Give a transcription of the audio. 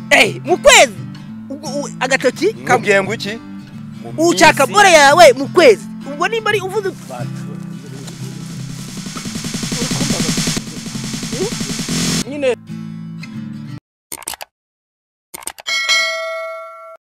mu kwezi agatoki kamubwiye ngo iki ushaka bore yawe mu kwezi ubwo nimba ari uvuze